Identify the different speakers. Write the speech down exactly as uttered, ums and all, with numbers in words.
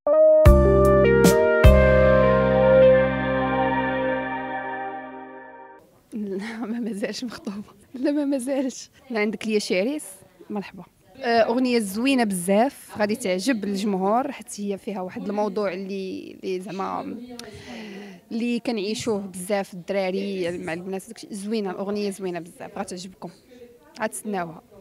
Speaker 1: لا ما مازالش مخطوبه. لا ما مازالش. لا عندك ليا شريس مرحبا. اغنيه زوينه بزاف غادي تعجب الجمهور، حيت هي فيها واحد الموضوع اللي اللي زعما اللي كنعيشوه بزاف الدراري مع البنات. داكشي زوينه، الاغنيه زوينه بزاف غتعجبكم، غتسناوها.